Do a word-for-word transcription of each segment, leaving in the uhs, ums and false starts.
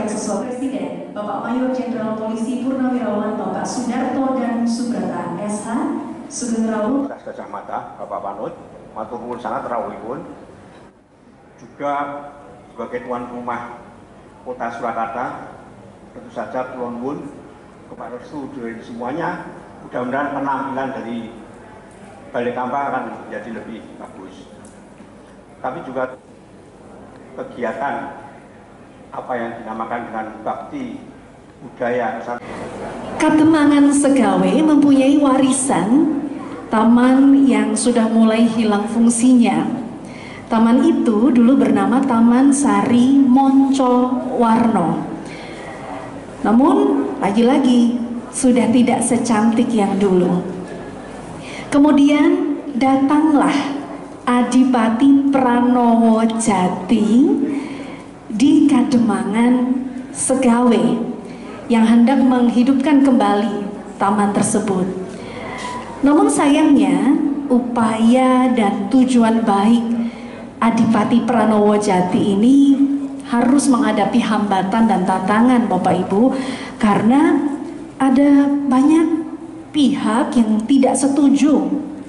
yang sesuai. Presiden, Bapak Mayor Jenderal Polisi Purnawirawan Bapak Sudarto dan Subrata S H, Sugeng Rawuh Gajah Mada, Bapak Panut, matur nuwun sangat rawuhipun. Juga sebagai tuan rumah Kota Surakarta, tentu saja kula nuwun kepada restu dari semuanya. Mudah-mudahan penampilan dari Balai Kampar akan menjadi lebih bagus. Tapi juga kegiatan apa yang dinamakan dengan bakti budaya. Kademangan Segawe mempunyai warisan taman yang sudah mulai hilang fungsinya. Taman itu dulu bernama Taman Sari Monco Warno. Namun lagi-lagi sudah tidak secantik yang dulu. Kemudian datanglah Adipati Pranowo Jati di Kademangan Segawe yang hendak menghidupkan kembali taman tersebut. Namun sayangnya upaya dan tujuan baik Adipati Pranowo Jati ini harus menghadapi hambatan dan tantangan Bapak Ibu, karena ada banyak pihak yang tidak setuju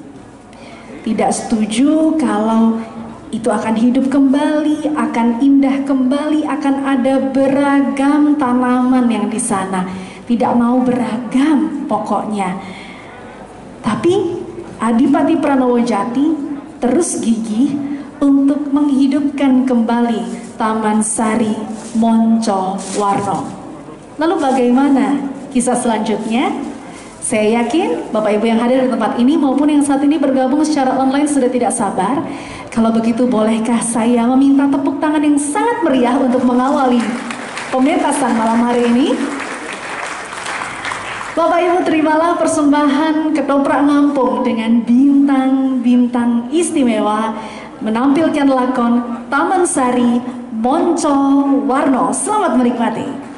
tidak setuju kalau itu akan hidup kembali, akan indah kembali, akan ada beragam tanaman yang di sana. Tidak mau beragam pokoknya. Tapi Adipati Pranowo Jati terus gigih untuk menghidupkan kembali Taman Sari Monco Warno. Lalu bagaimana kisah selanjutnya? Saya yakin Bapak Ibu yang hadir di tempat ini maupun yang saat ini bergabung secara online sudah tidak sabar. Kalau begitu bolehkah saya meminta tepuk tangan yang sangat meriah untuk mengawali pementasan malam hari ini? Bapak Ibu, terimalah persembahan Ketoprak Ngampung dengan bintang-bintang istimewa menampilkan lakon Taman Sari Monco Warno. Selamat menikmati.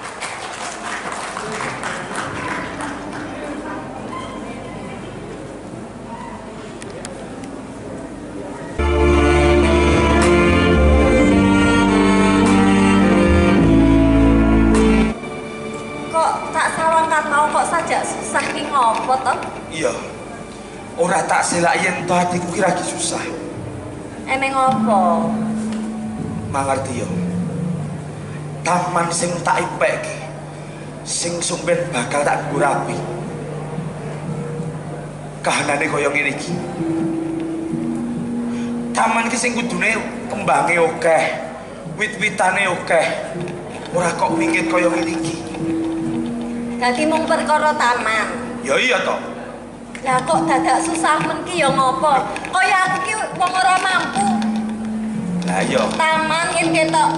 Iya, ora tak selak yen to hatiku ki lagi susah. Emeng apa? Mangerti yo. Taman sing tak ipek ki, sing sumben bakal tak nggo rapi. Kahanane kaya ngene iki. Taman ki sing kudune kembange akeh, wit-witane akeh. Ora kok wingit kaya ngene iki. Dadi mung perkara taman. Ya iya toh. Lah kok dadak susah men ki ya ngopo? Kaya aku ki wong ora mampu. Lah iya. Taman yen ketok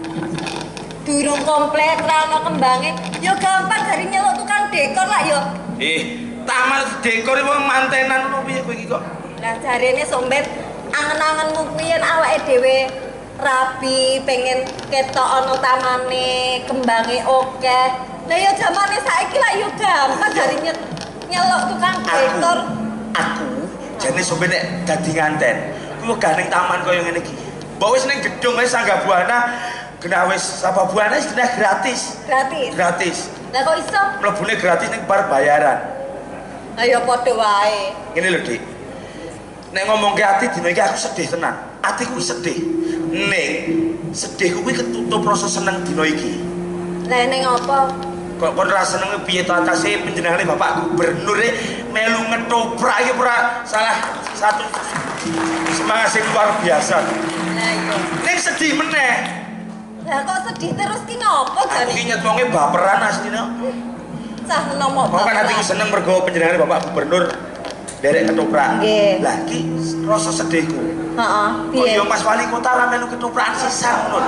durung komplit ra ono kembange, ya gampang gari nyeluk tukang dekor lah ya. Eh, taman dekor iki wong mantenan ngono piye kowe iki kok? Lah jarene sombet angen-angenmu kuwi yen awake dhewe rapi, pengen ketok ono tamane, kembange akeh. Lah ya jamane saiki lah ya gampang gari nyeluk tukang dekor. Aku jane sombe nek dadi nganten kuwi gak ning taman kaya ngene iki. Mbok wis ning gedung wis Sangga Buana genah wis apa buana wis genah gratis. Gratis. Gratis. Lah kok iso? Mlebune gratis ning bar bayaran. Lah ya padha wae. Ngene lho, Dik. Nek ngomong ke ati dina iki aku sedih tenan. Atiku sedih. Ning sedihku kuwi ketutup rasa seneng dina iki. Lah ning apa? Kok kon ra seneng piye to atase panjenengane Bapak Gubernur e melu ngetoprak iki ora salah satu semangat sing luar biasa. Lah iya. Ning sedih meneh. Lah kok sedih terus ki ngopo jane? Iki nyet wonge baperan asline. Cah nomor Kok kan atiku seneng mergo panjenengane Bapak Gubernur derek ketoprak. Nggih. Lah iki rasa sedihku. Heeh, Kok piye? yo Mas Wali Kota ra melu ketoprakan sisa ngono.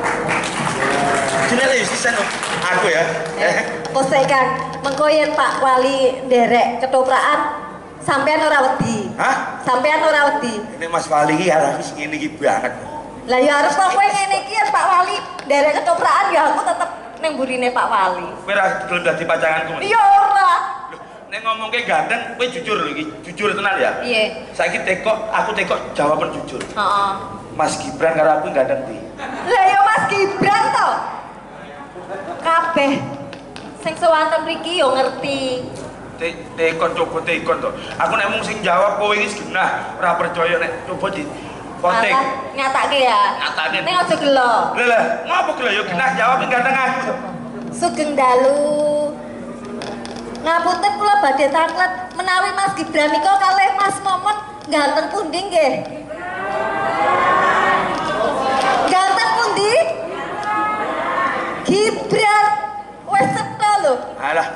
Jenenge sisa aku ya. Kose Kang, mengko yen Pak Wali nderek ketoprakan sampean ora wedi. Hah? Sampean ora wedi. Ini Mas Wali iki arep wis ngene iki banget. Lah ya arep kok kowe ngene iki yen Pak Wali nderek ketoprakan ya aku tetep ning burine Pak Wali. Kowe ra gelem dadi pacanganku. Iya ora. Nek ngomongke ganteng, kowe jujur lho iki, jujur tenan ya. Piye? Saiki tekok, aku tekok jawaban jujur. Heeh. Mas Gibran karo aku ganteng ndi? Lah ya Mas Gibran to. kabeh sing sewanten mriki yo ngerti. Tekon coba tekon to. Aku nek mung sing jawab kowe iki genah, ora percaya nek coba di kontek. Nyatake ya. Nyatake. Ning aja gelo. Lha lha, ngopo gelo yo genah jawab ganteng aku. Sugeng dalu. Ngapunten kula badhe taklet menawi Mas Gibran nika kalih Mas Momon ganteng pundi nggih? Ganteng pundi? Gibran wis cetha lho. Alah.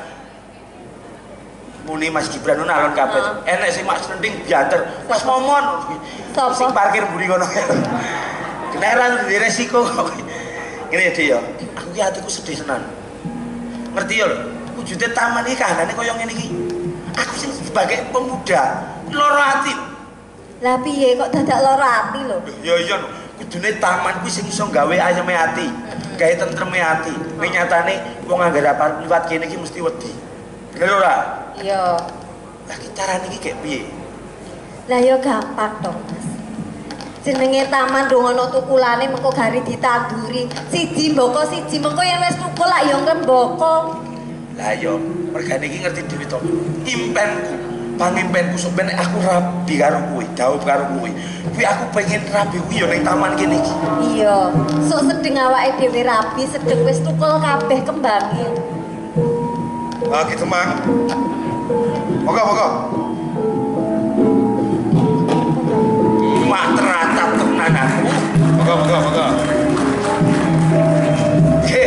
Muni Mas Gibran nun alon kabeh. Enek sing Mas Nending bianter. Mas Momon. Sapa? Sing parkir mburi kono. Keneran di resiko. Ngene Dik ya. Aku ki atiku sedih tenan. Ngerti ya lho. Wujude taman iki kahanane kaya ngene iki. Aku sing sebagai pemuda lara ati. Lah piye kok dadak lara ati lho? Ya iya lho. Kudune taman kuwi sing iso gawe ayeme ati, gawe tentreme ati. Ning nyatane wong anggere apa liwat kene iki mesti wedi. Bener ora? Iya. Lah ki carane iki kek piye? Lah ya gampang dong, Mas. Jenenge taman dong ana tukulane mengko gari ditanduri. Siji mboko siji mengko yen wis tukul lak ya ngrembaka. Lah yo, mergane iki ngerti dhewe to. Impenku, pangimpenku sok ben aku rabi karo kowe, jauh karo kowe. Kuwi aku pengen rabi kuwi yo ning taman kene iki. Iya, sok sedeng awake dhewe rabi, sedeng wis tukul kabeh kembange. Ah gitu mang. Moga moga. Mak teratap tenan aku. Moga moga moga. Oke.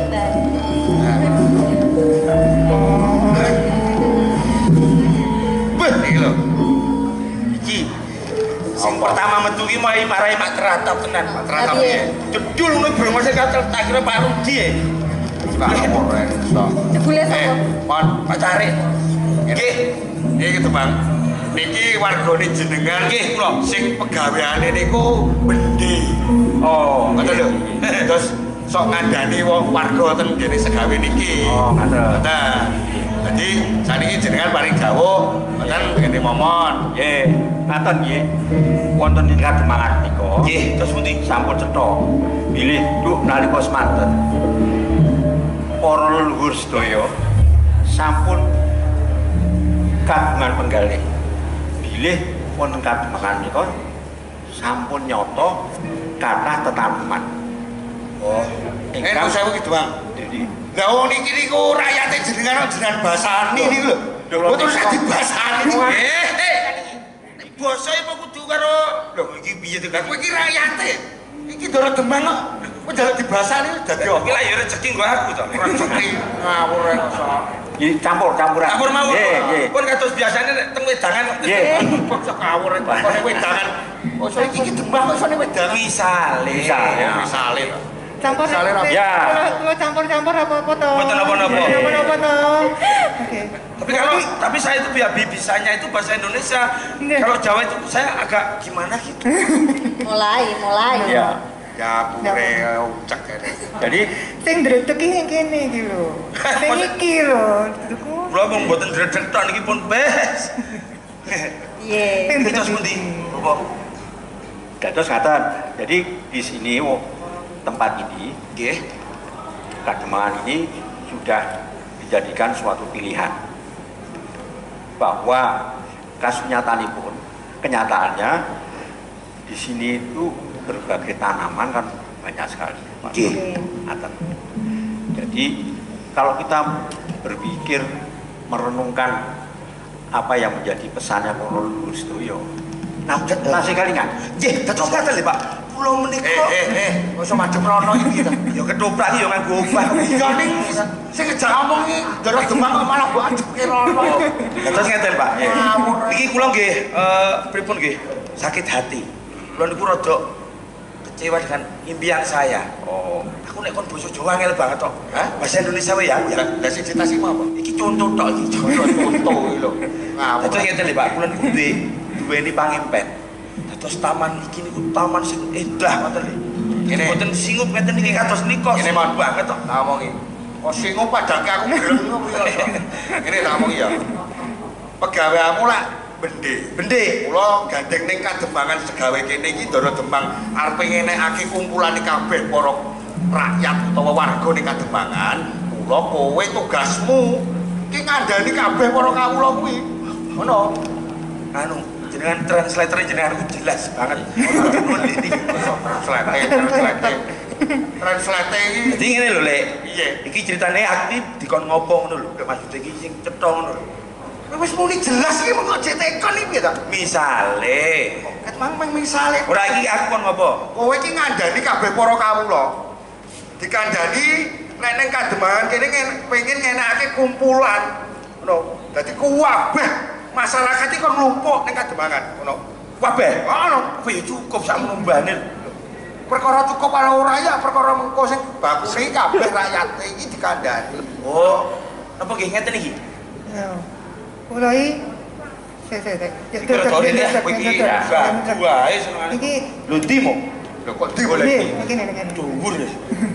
Beh, iki lho. Iki sing pertama metu ki mulai marahi mak teratap tenan. Mak Teratap piye? Jedul ngono brengose katel tak kira Pak Rudi. Lah ora iso. Jebule Eh, sapa? Mon, Pak Cari. nggih. Nggih gitu, Bang. Niki wargane jenengan nggih kula sing pegaweane niku Bendhe. Oh, Ngoten lho. Terus sok ngandani wong warga ten kene segawe niki. Oh, ngaten. Nah, jadi saniki jenengan paring dawuh wonten kene momon. Nggih, ngaten nggih. Wonten ing Kademangan nika. Nggih, terus pundi? Sampun cetha. Bilih nduk nalika semanten. Para leluhur sedaya sampun kagungan penggalih. Bilih wonten Kademangan nika sampun nyata kathah tetaneman. Oh, ingkang sewu ki, Bang. Jadi Lah wong niki niku rakyate jenengan jenengan basani niku lho. Lho terus sak dibasani. Eh, eh. basa apa kudu karo Lho iki piye to? Kowe iki rakyate. Iki Ndara Demang kok. Kowe njaluk dibasani dadi iki lah ya rezeki nggo aku to. rezeki ngawur ae kok. Iki campur-campuran. Campur mawon. Nggih, nggih. Pun kados biasane nek teng wedangan kok. Nggih. Kok ngawur ae kok wedangan. Oh, so iki Demang kok isone wedangan. Misale, misale. Misale to. Campur Misalnya apa? Ya. Kalau campur-campur apa-apa toh? Mboten apa-apa. Apa-apa toh? Oke. Tapi kalau tapi saya itu ya bisanya itu bahasa Indonesia. Nggih. Kalau Jawa itu saya agak gimana gitu. Mulai, mulai. Ya. Ya pure ucek kene. Jadi Sing ndredeg iki sing kene iki lho. Sing iki lho, ndredegku. kula mung mboten dredeg tok niki pun bes. Iya. Sing Terus ndredeg pundi? iki. Apa? Dados ngaten. Jadi di sini oh, tempat ini nggih Kademangan ini sudah dijadikan suatu pilihan bahwa kasunyatanipun kenyataannya di sini itu berbagai tanaman kan banyak sekali. Nggih. Ngaten. Jadi kalau kita berpikir merenungkan apa yang menjadi pesannya para leluhur sedaya. Nah, tasih kalingan. Nggih, dados ngaten lho, Pak. Kula menika eh eh eh ojo madhep rono iki to. Ya ketoprak iki ya nganggo obat. Ya ning sing ngejak ngomong iki Ndara Demang kok malah mbok ajepke rono. Terus ngeten, Pak. Nggih. Ngawur. Niki kula nggih eh pripun nggih sakit hati. Kula niku rada kecewa dengan impian saya. Oh, Aku nek kon basa Jawa angel banget tok. Hah? Bahasa Indonesia wae ya. ya lah sing ditasi apa? Iki contoh tok iki. Contoh contoh iki lho. Ngawur. Terus ngeten lho, Pak. Kula niku duwe duweni pangimpen. Dados taman iki niku taman sing endah ngoten lho. Ngene. Mboten singup ngeten niki kados nika. Ngene, Singup Mon. banget tok. Tak omongi. Kok singo padake aku gelem ngopo ya. Ngene tak omongi ya. Pegaweamu lah Bendhe. Bendhe. Kula gandeng ning Kademangan segawe kene iki Ndara Demang arep ngenekake kumpulane kabeh para rakyat utawa warga ning Kademangan, kula kowe tugasmu ki ngandani kabeh para kawula kuwi. Ngono. Anu, jenengan translator jenengan jelas banget. Translate, translate. Translate iki. Jadi ngene lho, Lek. Piye? Iki ceritane aktif dikon ngopo ngono lho, Lek maksud iki sing cetha ngono lho. Wis muni jelas iki mengko jek tekon iki ta. Misale, Ket mang mang misale ora iki aku kon ngopo? kowe iki ngandani kabeh para kawula. Dikandani nek ning Kademangan kene pengen ngenekake kumpulan. Ngono. Dadi kuwabeh masyarakat iki kon numpuk ning Kademangan, ngono. Kabeh. Ngono. Kowe ya cukup sak menumbane. Perkara cukup karo ora ya perkara mengko sing bakune kabeh rakyat iki dikandani. Oh, napa nggih ngeten iki? Ya. Mulai saya saya saya. Iki regane ya, kowe iki gak wae senengane. Iki Lho ndi mo? Lho kok di boleh ini, iki? ini, ini. Dhuwur ya.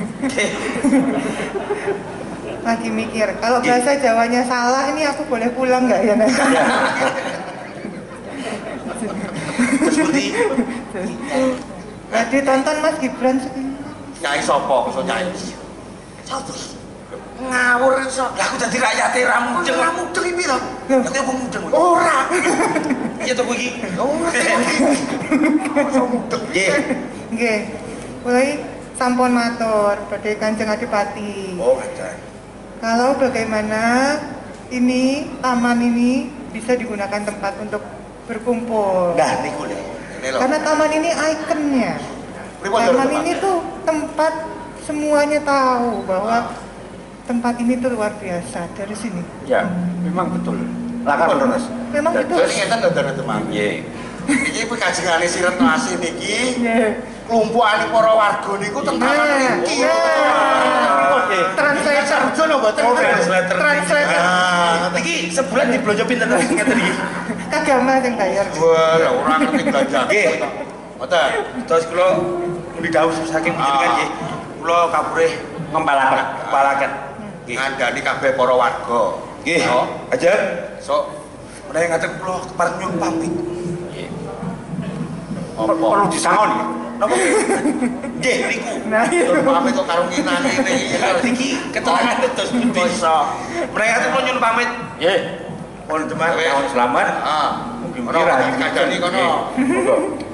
Lagi mikir, kalau bahasa Jawanya salah ini aku boleh pulang nggak ya? Nak? Terus pundi? Tadi tonton Mas Gibran. Nyai sapa iso nyai? Sapa? Ngawur iso. Lah aku dadi rakyate ra mudeng. Ora mudeng iki lho. Dadi apa mudeng? Ora. Iya to kowe iki. Ora. Iso mudeng. Nggih. Nggih. Mulai sampun matur badhe Kanjeng Adipati. Oh, ngaten. Kalau bagaimana ini taman ini bisa digunakan tempat untuk berkumpul. Nah, niku lho. Ini lho. Karena taman ini ikonnya. Pripun Taman lho, ini tuh tempat semuanya tahu bahwa tempat ini tuh luar biasa dari sini. Ya, memang betul. Lakan terus. Memang itu. Jadi ngeten lho teman-teman. Nggih. Iki kuwi kajengane si Retno Asin iki. Nggih. Klumpukane para warga niku tentara Nah, niki. Oke. Translator. Sarjo lho mboten. Oh, translator. Translator. Ah, Iki sebulan diblonjo pinten ngeten iki? Kagama yang bayar. wah, ya ora ngerti belanja. Nggih. Mboten. Terus kula muni dawuh saking panjenengan nggih. Kula kapurih ngempalaken, ngempalaken. Nggih. Ngandani kabeh para warga. Nggih. Oh, Aja. so Menawi ngaten kula kepareng nyuwun pamit. Apa? Perlu disangon ya? Napa? Nggih niku. Nah, itu. pamit kok karo nginani iki. Iki keterangan terus pundi. Menawi ngaten kula nyuwun pamit. Nggih. Mohon teman Wes. tahun selamat. Ah, Mungkin ora kira ora dikandani kono. Monggo.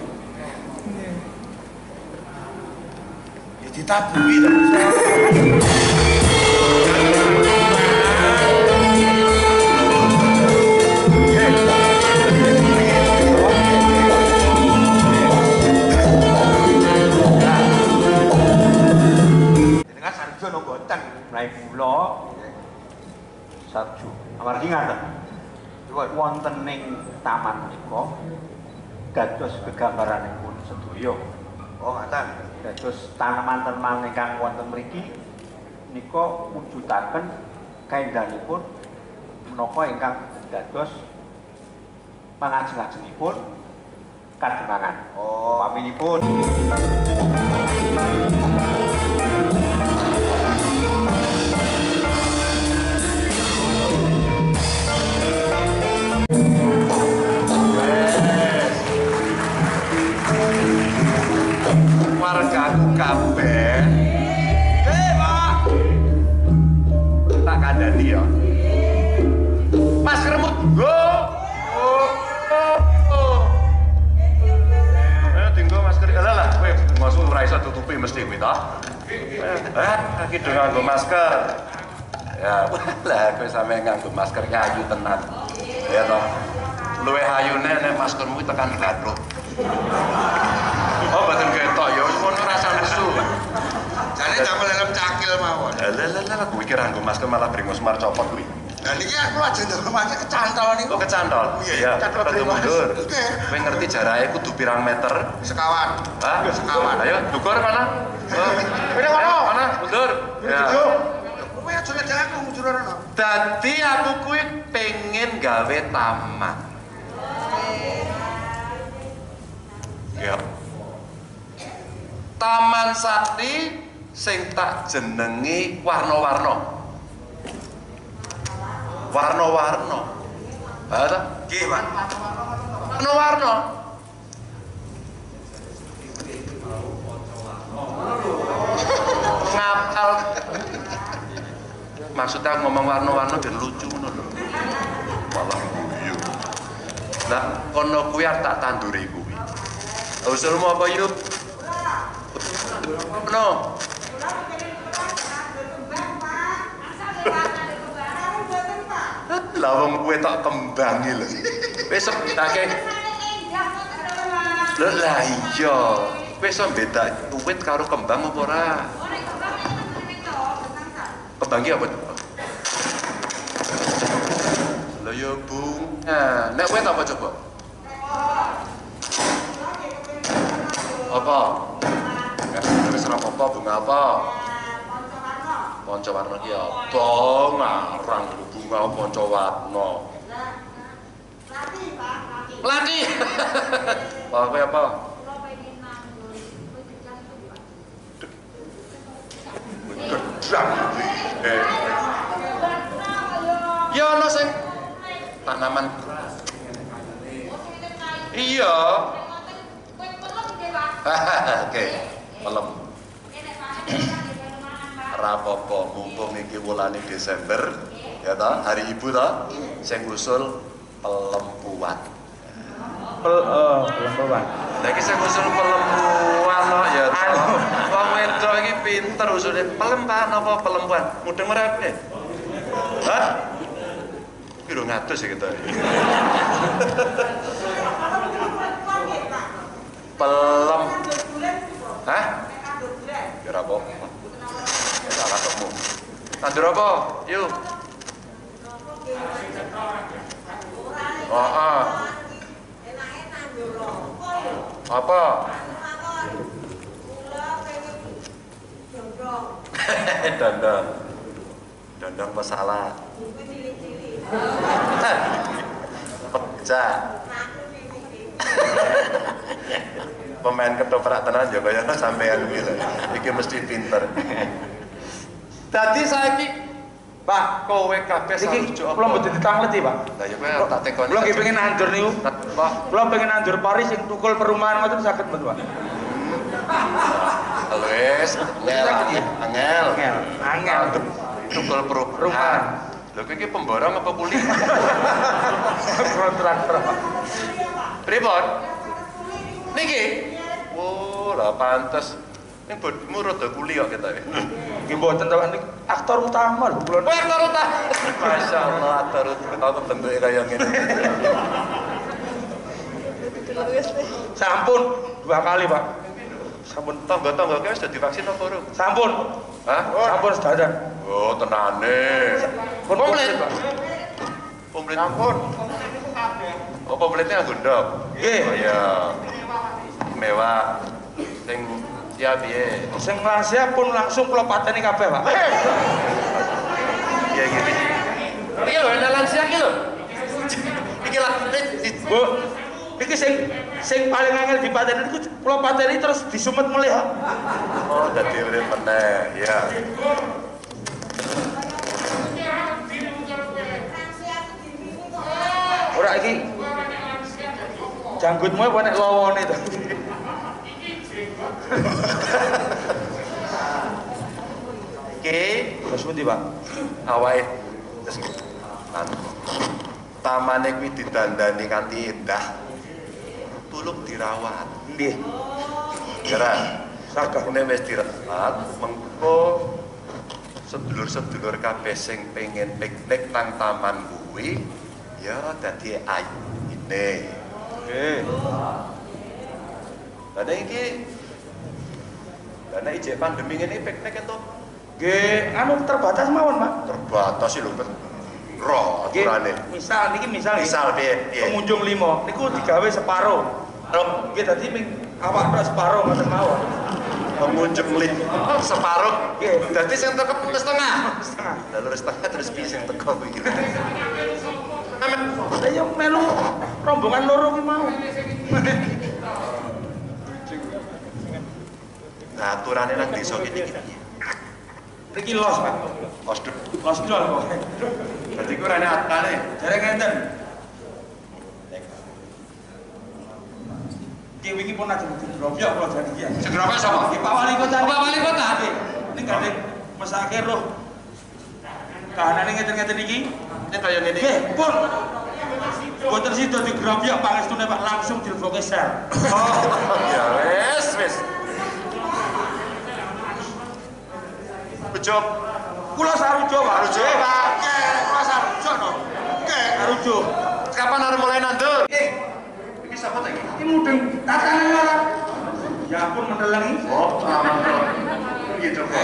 Ya ditabui to. Dengan sarjo no boten. Rai kula sarju. Amargi ngaten. Wonten ning taman menika dados gegambaranipun sedaya. Oh, ngaten. Dados tanaman-tanaman ingkang wonten mriki nika wujudaken kaendhanipun menapa ingkang dados pangajeng-ajengipun Kademangan. Oh, paminipun. Wargaku kabeh. Eh, Pak. Tak kandhani ya. Maskermu nggo. Oh. Oh. Oh. Ayo tinggal masker. Alah lah, kowe masuk ora iso tutupi mesti kuwi to. Eh, iki do nganggo masker. Ya, lah kowe sampe nganggo masker ayu tenan. Ya toh. Luwih ayune nek maskermu tekan gathuk. Oh, mboten ketok ya, ngono rasa nesu. Jane damel helm cakil mawon. Lah lah lah, kowe iki nganggo masker malah bringos mar copot kuwi. Lah niki aku lajeng ndelok macet kecantol niku. Kok kecantol? Iya, cantol Rada bringos. mundur. Oke. Kowe ngerti jarake kudu pirang meter? Sekawan. Hah? Sekawan. Ayo, dukur mana? Oh. Udah, mana? Ayo, mana? Mundur. Ya. Kowe aja ngejak aku mundur ora. Dadi aku kuwi pengen gawe taman. Ya. Taman Sakti sing tak jenengi warna-warna. Warna-warna. Ha ta? Nggih, Pak. Warna-warna. ngapal. Maksudnya ngomong warna-warna ben lucu ngono lho. Malah guyu. Nah, kono kuwi tak tanduri kuwi. Usulmu apa yuk? No. Lah wong kuwi tak kembangi lho. Wis sebutake. Lho lah iya. Wis beda uwit karo kembang apa ora? Kembangnya apa? Lho ya bunga. Nek wit apa coba? Apa? Ya, terus ora apa bunga apa? Pancawarna ki apa? Ngarang bunga pancawarna. Lati. Apa apa? Gedang. Eh. Ya ono sing tanaman. Iya. Oke, pelem. Rapopo mumpung iki wulane Desember, ya ta, hari Ibu ta, sing usul pelempuan. Pel eh pelempuan. Lah iki sing usul pelempuan kok ya. Wong wedok iki pinter usule pelempan apa pelempuan? Mudeng ora piye? Hah? Piro ngatus ya kita. Pelem. Hah? Ya ora apa-apa. Ya salah ketemu. Tandur apa? Yuk. Oh, ah. Apa? Dandang. Dandang masalah. Pecah. Pemain ketoprak tenan ya kaya sampean kuwi lho. Iki mesti pinter. Dadi saiki Pak, kowe kabeh iki kula mboten ditangleti, Pak. Lah ya kowe tak tekoni. Kula nggih pengen nandur niku. Pak, kula pengen nandur pari sing tukul perumahan ngoten saged mboten, Pak? Wes, angel, angel. Angel, angel. Tukul perumahan. Lho kowe iki pemborong apa kuli? Kontraktor, Pak. Pripun? Niki. Oh, lah pantes. Ning bodmu rada kuli kok kita. Nggih mboten to, niki aktor utama lho kula. Oh, aktor utama. Masyaallah, aktor utama bentuke kaya ngene. Sampun dua kali, Pak. Sampun tangga-tangga kowe wis dadi vaksin apa urung? Sampun. Hah? Sampun sedadan. Oh, tenane. Komplit, Pak. Komplit. Sampun. Oh, komplitnya nganggo ndok. Nggih. Oh iya. Mewah. Sing ya piye? Sing lansia pun langsung kula pateni kabeh, Pak. Iya gini. Iki lho, ana lansia iki lho. Iki lah, Bu. Iki sing sing paling angel dipateni iku kula pateni terus disumet mulih, Pak. Oh, dadi urip meneh, ya. Ora iki janggutmu apa nek lawone to? Iki Terus pundi, Pak? awake terus anu. Tamane kuwi didandani kanthi indah. Tulung dirawat. Nggih. Geran. Saged. Nek wis dirawat, mengko sedulur-sedulur kabeh sing pengen piknik nang taman kuwi ya dadi ayu ini. Nggih. Lah iki Lah ijek pandemi ngene piknik entuk Nggih, anu terbatas mawon, Pak. terbatas sih lho kan. Ro Nggih, aturane. misal niki misal nggih, Misal piye? Piye? pengunjung lima niku digawe separo. Ro Nggih dadi ming awak tok separo ngoten mawon. pengunjung lima separuh. Nggih. Dadi sing teko setengah. Setengah. Lalu setengah terus piye sing teko kuwi. Amen. Ayo melu rombongan loro ki mau. Nah, aturane nang desa kene iki. Niki los, Pak. Os Los jual kok. Dadi ku rene atane. Jare ngenten. Ki wingi pun ajeng didrop ya kula janji ya. Segrapa sapa? Ki Pak Wali Kota. Pak Wali Kota? Nggih. Ini kadek mesake roh. Kahanane ngeten-ngeten iki. Ini kaya ngene iki. Nggih, pun. Boten sida digrobyak pangestune Pak langsung dileboke sel. Oh, ya wis, wis. Bejo. Kula sarujo, Pak. Sarujo, Pak. Kula sarujo no. Nggih, sarujo. Kapan arep mulai nandur? Nggih. Iki sapa ta iki? Iki mudeng tatane ora. Ya ampun mendelengi. Oh, aman to. Gitu kok.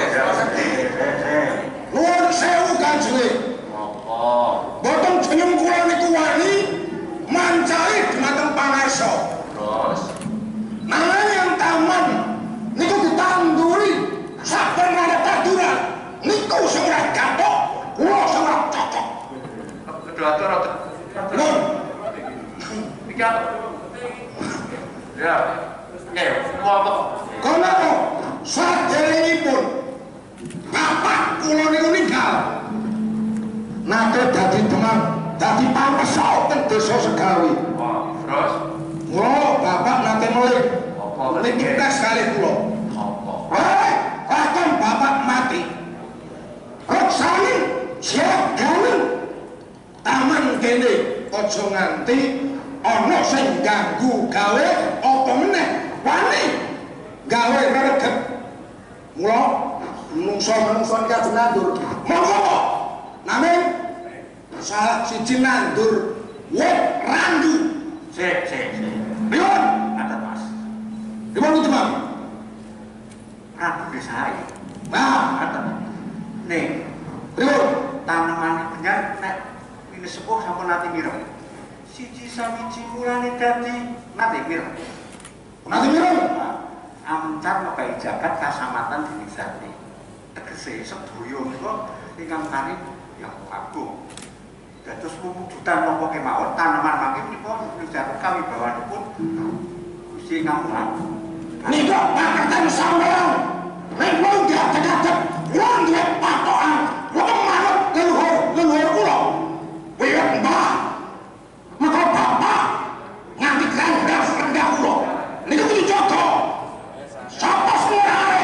Nuwun sewu Kanjeng. Apa? Boten jeneng kula niku wani mancai dumateng pangarsa. Terus Nanging yang taman niku ditanduri saben ana tanduran niku sing ora gathok, kula sing ora cocok. kedua atur atur. Nun, Iki apa? Ya. Eh, apa? kono saderengipun bapak kula niku ninggal. Nate dadi demam, dadi pamesok teng desa Segawi. Wah, terus Kula bapak nate melih. apa Niki tes kalih kula. apa? Hei, bahkan bapak mati. Roksani siap gawen. Taman kene aja nganti ana sing ganggu gawe apa meneh. Wani gawe reget. Mula menungso-menungso iki ajeng nandur. Monggo. Nanging salah siji nandur wit randu. Sik, sik, sik. Pripun? Ada Mas. Pripun itu, Mam? Prabu desa iki. Nah, Ada. Nih, pripun? tanaman benyar nek ini sepuh sampun nate mireng. Siji sawiji mulane dadi nate mireng. Nanti mireng. Amcar mekai jagat kasamatan Dinisati. Tegese sedaya menika ingkang kari yang agung. Dados mumujudan napa kemawon tanaman mangke menika nijar kawibawanipun Gusti Ingkang Maha. Nika paketan sampeyan. Nek kula nggak cedhak, kula duwe patokan. Kula manut leluhur leluhur kula. Wiwit mbah. Maka bapak nganti rendah rendah kula. Niku kudu jaga. Sapa semua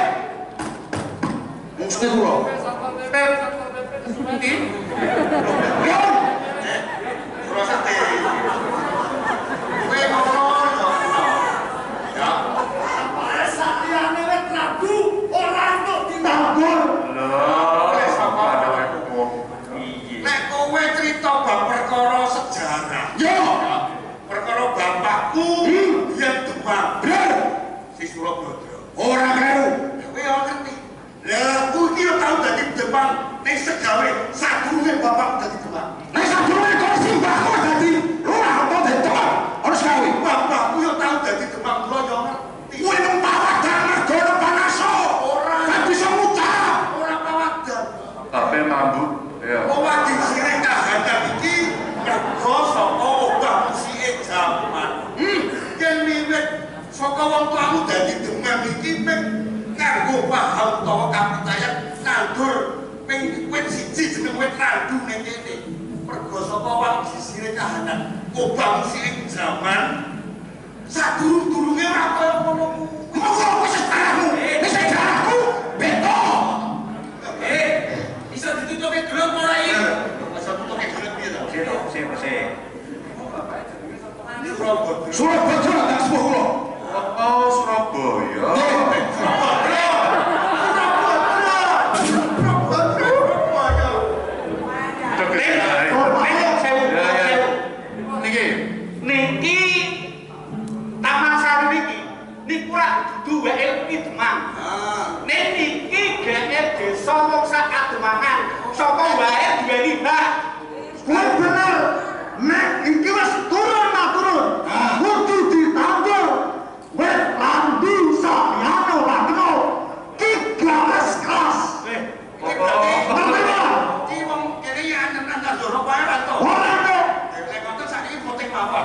mesti kula. Iki Yo, prosate. Kowe ngomong ya. sakjane wit Prabu ora entuk ditambur. Lho, wis apa dhewe kok. Piye? Nek kowe crita bab perkara sejarah. Yo, perkara bapakku yen demam. Bener. Si Surabaya. Ora kleru. Kowe ora ngerti. Lah aku iki yo tau dadi demam ning Segawe sadurunge bapakku dadi demam. Nek sadurunge kok simbahku dadi lurah apa dadi demam. Ora Segawe. Bapakku yo tau dadi demam kula yo ngerti. Kowe nang pawadan mergo panasa. Ora. Gak bisa ngucap. Ora pawadan. Tapi mambu. Ya. Owah disirek kahanan iki mergo saka obah musike jaman. Hmm, yen wiwit saka wong tuamu dadi demam iki ping nganggo paham utawa kapitayan nandur ping wit siji jeneng wit randu ning kene. Mergo saka wong disirek kahanan obah musike jaman sadurung-durunge ora kaya ngono kuwi. Monggo wis sejarahmu, wis sejarahku beda. Eh, iso ditutupi grup ora iki? Masa tutuke gelem piye to? Sik, sik, sik. Surabaya. Surabaya tak sepuh kula. Oh, Surabaya. Niki. Niki Taman Sari niki niku rak dudu W L P Demang. Nek niki G R Desa wong sak Kademangan. Sapa wae duweni hak. Kuwi bener. Nek iki wis turun nah turun. Kudu ditandur. Wis rambu sampeyan ora kena. Ki garis kelas. Eh, Iki wong kene ya nang tandur apa ae to. Ora to. Nek ngoten sakniki voting mawon.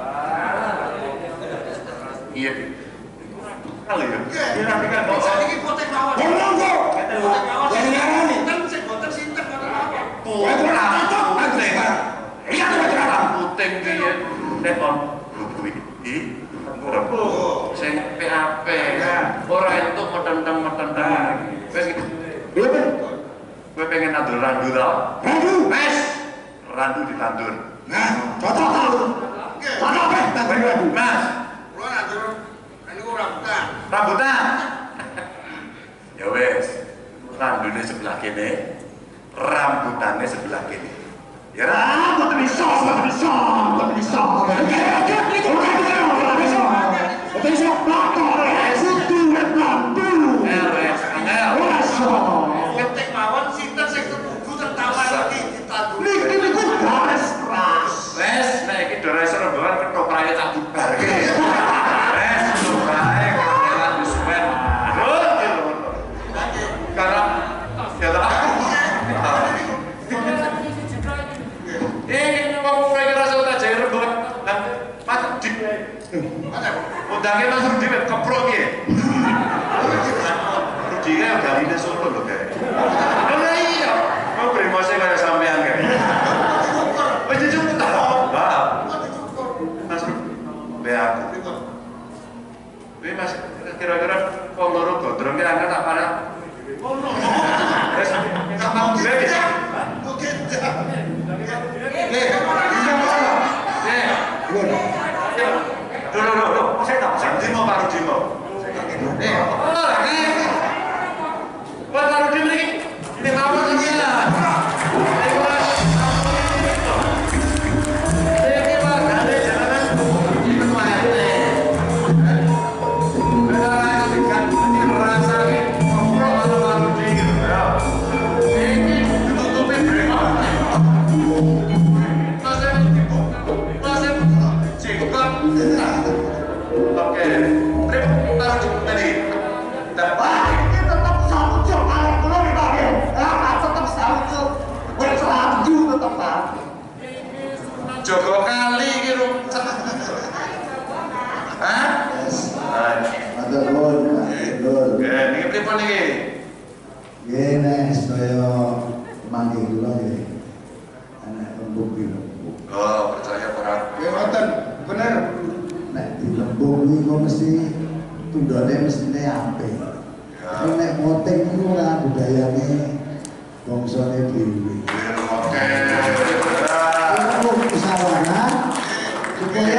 Iya. Kali ya. Iya, sakniki voting mawon. Monggo. Voting mawon. Yang ngarani. Kan sing voting sinten voting mawon. Kowe ora cocok nanti. Iya to ora. Puting piye? Nek on kuwi iki sing P A P ora entuk metenteng-metenteng. Wis Iya, Gue pengen nandur randu tau? Randu, Mes! Randu ditandur. nah, cocok tau. Cocok kan, tandur randu. Mas! Lo nandur, ini gue rambutan. Rambutan! Ya wes, randune sebelah kene, rambutannya sebelah kene. Ya Ah, kok bisa, kok bisa, kok bisa. Oke, oke, itu randu, kok bisa. Kok bisa, pelakor, kudu randu. El wes, angel. Rasa. Ketek mawon sinten sing ketujuh tertawa iki ditandur. Niki niku garis ras. Wes, nek iki dorese rombongan ketoprae tak bubarke. Wes, ketoprae kekelan wis suwen. Lho, lho. Karena ya tak. Eh, wong kowe rasa tak jare rombongan. Lah, Mas di. Undangnya Mas Rudi keprok piye? Rudi kan galine Solo lho, kae. Lah iya, mau bremose kaya sampean kae. Wis dicukup ta? Mbak. Mas Rudi, aku. Wih Mas, kira-kira wong loro gondrong ki angkat tak parah. Wes, kapan dhewe ya? Eh, eh. Loh, loh, loh, saya tak pesan Dimo, Pak Rudimo. Eh, oh, eh. Buat Pak Rudimo ini, ini apa saja? Ini Pak, ada jalanan, ini ketua R T. Benar, ini merasa ngobrol sama Pak Rudimo. Ini ditutupin bremot. Masih masih cekap. Oke, trip taruh di tadi. Dapat. Ini tetap saujuk kalau belum dipakai. Ah, tetap saujuk. Berselaju tetap tak. Jogo kali gitu. Hah? Matur nuwun, matur. Oke, ini pripun iki? Nggih nek sedaya manggih kula nggih. Anak lembung dirembuk. Oh, percaya orang. Ya, ngoten. Bener. Nek dirembuk kuwi kok mesti tundone mestine apik. Tapi nek moting iku ora budayane bangsane dhewe. Oke. Iku musyawarah supaya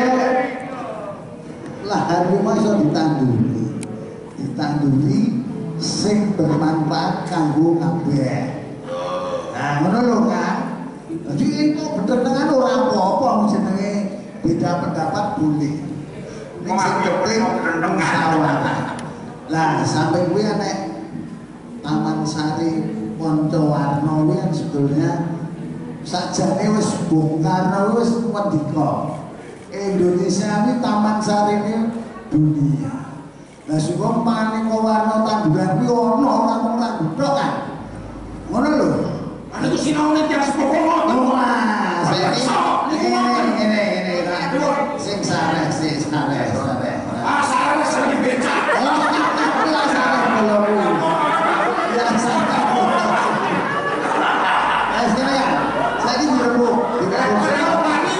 lahan rumah iso ditanduri. Ditanduri sing bermanfaat kanggo kabeh. Nah, ngono lho kan. Jadi itu bener-bener ora apa-apa jenenge beda pendapat boleh. Ning sing penting musyawarah. Lah, sampai kuwi nek Taman Sari Poncowarno kuwi kan sebetulnya sakjane wis bongkar wis mendika. Indonesia ini Taman Sari ini dunia. Lah supaya paning warna tanduran kuwi ono ora ora gudhok kan. Ngono lho. Ada tuh sinaune tiang sepokok. Wah, saiki ngene ngene ngene. Sing sareh sing sareh sareh. Ah, sareh sing becak. Ya sareh belum. Ya sareh. Eh, sini ya. Saiki direbuk. Direbuk.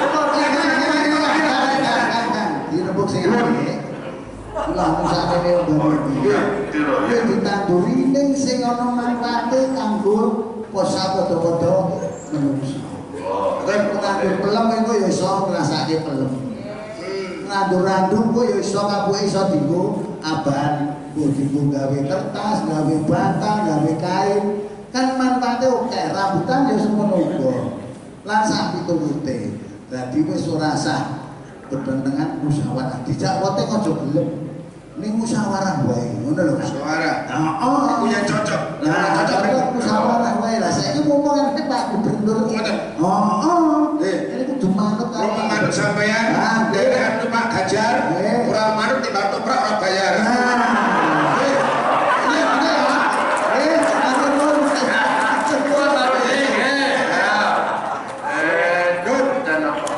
Direbuk sing ngene. Lah musane iki. Iki ditanduri ning sing ana manfaate kanggo posa foto-foto menungso. Kan pengandur pelem iku ya iso ngrasake pelem. Randu-randu ku ya iso kabuke iso dienggo aban, dienggo gawe kertas, gawe batang, gawe kain. Kan manfaate oke, rambutan ya semono uga. Lan sak piturute. Dadi wis ora sah bebentengan musyawarah. Dijak wote aja gelem. Ning musyawarah wae, ngono lho. Musyawarah. Heeh. Aku yang cocok. Nah, cocok musyawarah wae lah. Saiki ngomong kan Pak Gubernur. Ngoten. Heeh. Nggih. Ini kudu manut Kalau menganut sampeyan, dari anu Pak Gajar, ora manut timbang toprak ora bayar. Nah. Ini ini ya. Eh, matur nuwun. Semua taruh ini. Ya. Eh, dud dan apa?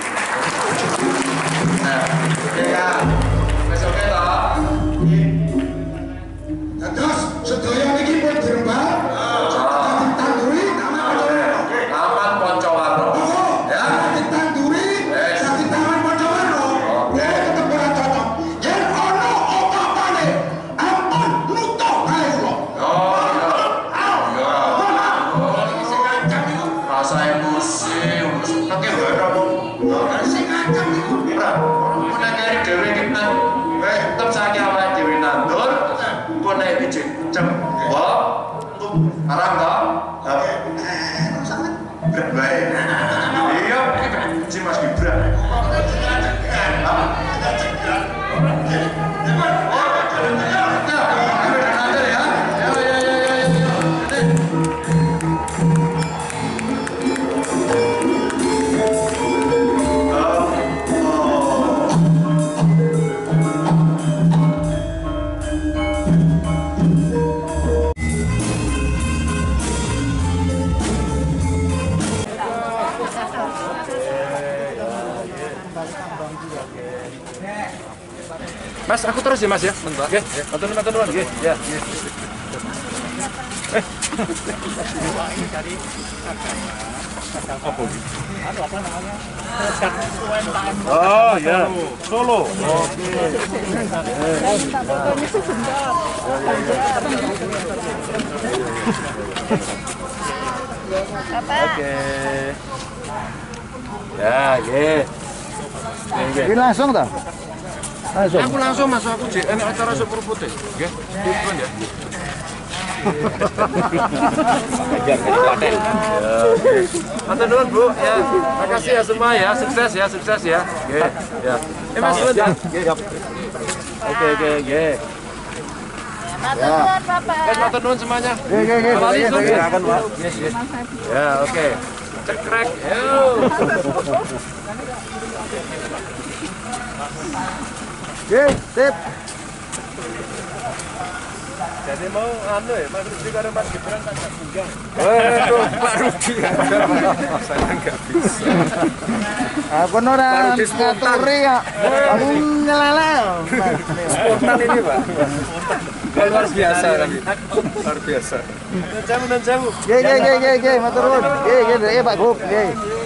Nah, ya. Besoknya toh. Terus sedaya niki pun dirembak. Ditanduri nama Taman Poncowarno. Ya. ditanduri dadi Taman Poncowarno. Oke. Tetep ora cocok. Yen ono apa-apane Ora, nek kari dhewe kita eh tetep saiki awake dhewe nandur, kok nek ijik cembok, arang ta? Eh, sangat berat bae. Iya, iki Mas Gibran. Mas, aku terus ya Mas ya. Nggih, matur nuwun matur nuwun nggih. Ya, nggih. Eh. Oh ya, Solo. Oke. Oke. Ya, nggih. Ini langsung toh? Langsung. Aku langsung Mas, aku jek enek acara super putih. Nggih. Dipun ya. Ajar ke Klaten. Matur nuwun Bu, ya. Makasih ya semua ya, sukses ya, sukses ya. Nggih. Ya. Eh Mas, nuwun ya. Nggih. Oke, oke, nggih. Matur nuwun Bapak. Wes matur nuwun semuanya. Nggih, nggih, nggih. Silakan Pak. Yes, yes. Ya, oke. Cekrek. Yo. Oke, sip. Jadi mau anu ya, Mas Rudi karo Mas Gibran tak tunggang. Waduh, Pak Rudi. Saya enggak bisa. Aku ora ngaturi ya. Aku nyelele. Spontan ini, Pak. Luar biasa lagi. Luar biasa. Dan jamu dan jamu. Nggih, nggih, nggih, nggih, matur nuwun. Nggih, nggih, Pak Gub, nggih.